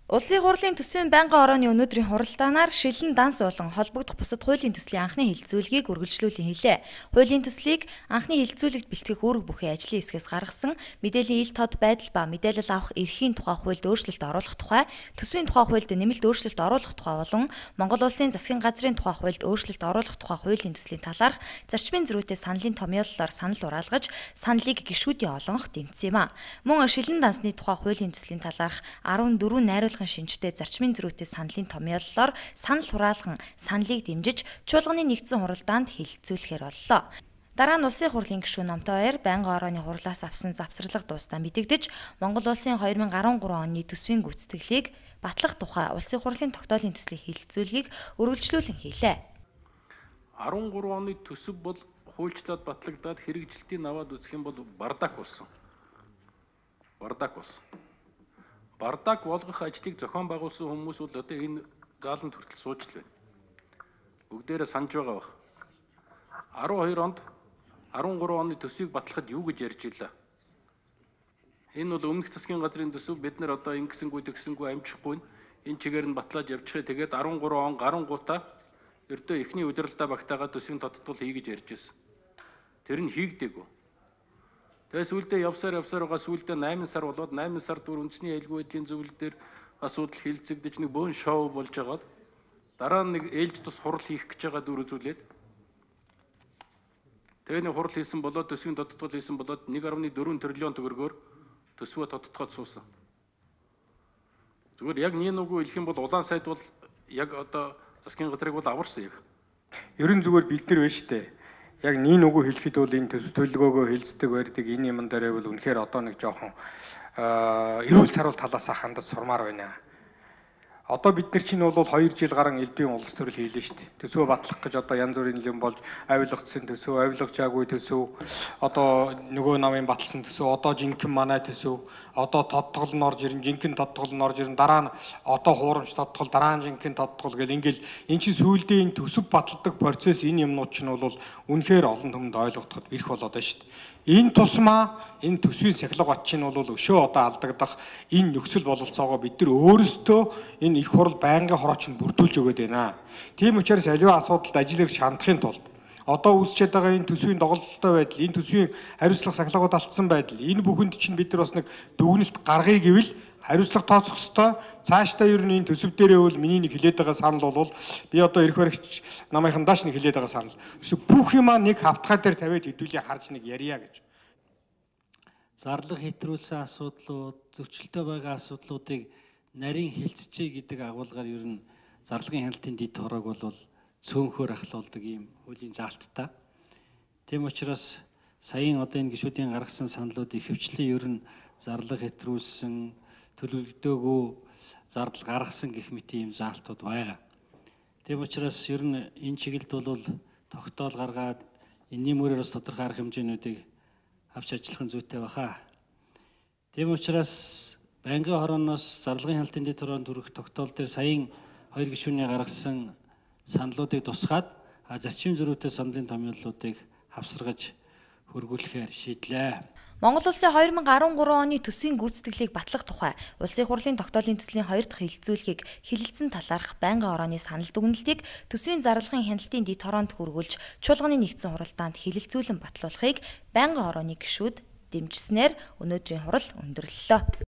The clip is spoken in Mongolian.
Улсын хурлын төсвийн байнгын орооны өнөөдрийн хуралдаанаар шилэн данс болон холбогдох бусад хуулийн төслийн анхны хэлэлцүүлгийг үргэлжлүүлэн хэлээ. Хуулийн төслийг анхны хэлэлцүүлэгт бэлтгэх үүрэг бүхий ажлын хэсгээс гаргасан мэдээллийн ил тод байдал ба мэдээлэл авах эрхийн тухай хуульд өөрчлөлт оруулах тухай, төсвийн тухай хуульд нэмэлт өөрчлөлт оруулах тухай болон Монгол Улсын засгийн газрын тухай хуульд өөрчлөлт оруулах тухай хуулийн төслийн талаарх зарчмын зөрүүтэй саналын томьёололоор санал ураалгаж, саналыг гишүүдийн олонх дэмжсэн юм а. Мөн шилэн дансны тухай хуулийн төслийн талаарх 14 найруулгын шинжтэй зарчмын зөрүүтэй саналын томьёололоор санал хураалган саналыг дэмжиж чуулганы нэгдсэн хуралдаанд хэлэлцүүлэхээр боллоо. Дараа нь улсын хурлын гишүүн Намтай баяр байнгын орооны хурлаас авсан завсарлага дуустал мэдэгдэж Монгол Улсын 2013 оны төсвийн гүйцэтгэлийг батлах тухай улсын хурлын тогтоолын төслийн хэлэлцүүлгийг үргэлжлүүлэн хийлээ. 13 оны төсөв бол хуульчлаад батлагдаад хэрэгжилтийг аваад үзэх юм бол бардак болсон. Бардак болгох ажлыг зохион байгуулсан хүмүүс бол одоо энэ зааланд хүртэл сууж л байна. Бүгдээрээ санаж байгаа бах. 12 онд 13 оны төсвийг батлахад юу гэж ярьж илаа. Энэ бол өмнөх засгийн газрын төсөв бид нар одоо ингэсэнгүй тэгсэнгүй амжихгүй энэ чигээр нь батлаад явчихъя. Тэгээд 13 он гарангуудаа ердөө эхний удирдалтаа багтаагаад төсвийн тодтгол хий гэж ярьж ирсэн. Тэр нь хийгдээгүй. Тэгээс үлдээ явсаар байгаа сүүлдээ 8 сар болоод 8 сар дүр үндэсний айлгой байдлын зөвлөл дээр асуудал хилцэгдэж нэг бөөн шоу болж байгаад дараа нь нэг ээлж тус хурал хийх гэж байгаа дүр үзүүлээд тэгээ нэг хурал хийсэн болоод төсвийн тодтгол хийсэн болоод 1.4 тэрлион төгрөгөөр төсвөө тодтогоод суусан. Зүгээр яг нэг үгүй хэлэх юм бол улаан сайд бол яг одоо засгийн газрыг бол аварсан яг. Ерөн зүгээр бид нар байна штэ. Яг нэг үгүй хэлэхэд бол энэ төсөв төлөвлөгөөгөө хэлцдэг байдаг энэ юм дээр бол үнэхээр одоо нэг жоохон эрүүл сарвал талаасаа хандаж сурмаар байна. Одоо бид нар чинь бол 2 жил гарan элдвийн улс төрөл хийлээ шүү дээ. Төсвөө батлах гэж одоо янз бүрийн юм болж авилгацсан төсөв, авилгажаагүй төсөв, одоо нөгөө намын баталсан төсөв, одоо жинхэнэ манай төсөв, одоо тодтгол нь орж ирэн, жинхэнэ тодтгол нь орж ирэн, дараа нь одоо хуурамч тодтгол, дараа нь жинхэнэ тодтгол гэл ингээл эн чинь сүүлдээ энэ төсөв баталдаг процесс энэ юмнууд чинь бол үнэхээр олон хүнд ойлгогдоход ирэх болоод байна шүү дээ. Энэ тусмаа энэ төсвийн сахилга бат чинь бол өшөө одоо алдагдах энэ нөхцөл бололцоогоо бид нар өөрсдөө энэ их хурл байнгын хорооч нь бүрдүүлж өгöd байна. Тийм учраас аливаа асуудалд ажиллаж шаардахын тулд одоо үүсчээд байгаа энэ төсвийн доголдолтой байдал, энэ төсвийн хариуцлага сахилгууд алдсан байдал, энэ бүхэнд чинь бид нар бас нэг дүгнэлт гаргая гэвэл хариуцлага тооцох ёстой. Цаашдаа ер нь энэ төсөв дээрээ бол миний нэг хэлээд байгаа санал бол би одоо эрх баригч намынхан дааш нэг хэлээд байгаа санал. Эсвэл бүх юмаа нэг хавтгай дээр тавиад хэдүүлээ харж нэг ярья гэж. Зарлага хэтрүүлсэн асуудлууд, зөрчилтэй байгаа асуудлуудыг нарийн хэлцчээ гэдэг агуулгаар ер нь зарлагын хяналтын дэд хороог бол цөөнхөөр ахлуулдаг ийм хуулийн заалттай. Тийм учраас саяын одоо энэ гишүүдийн гаргасан саналуудыг хөвчлэн ер нь зарлага хэтрүүлсэн, төлөвлөгдөөгүй зардал гаргасан гэх мэт ийм заалтууд байгаа. Тийм учраас ер нь энэ чиглэлд бол тогтоол гаргаад энэний мөрөөр бас тодорхой арга хэмжээнүүдийг авч ажиллах нь зүйтэй баха. Тийм учраас байнгын хорооноос зарлагын хяналтын дэд хороонд хүрэх тогтоол дээр саяын 2 гишүүний гаргасан саналуудыг тусгаад зарчим зөрүүтэй саналын томьёоллуудыг хавсаргаж хөргүүлэхээр шийдлээ. Монгол Улсын 2013 оны төсвийн гүйцэтгэлийг батлах тухай улсын хурлын тогтоолын төслийн 2 дахь хэлэлцүүлгийг хэлэлцэн талаарх байнгын орооны санал дүгнэлтийг төсвийн зарлагын хяналтын дэд хороонд хүргүүлж чуулганы нэгдсэн хуралдаанд хэлэлцүүлэн батлуулахыг байнгын орооны гишүүд дэмжснээр өнөөдрийн хурал өндөрлөлөө.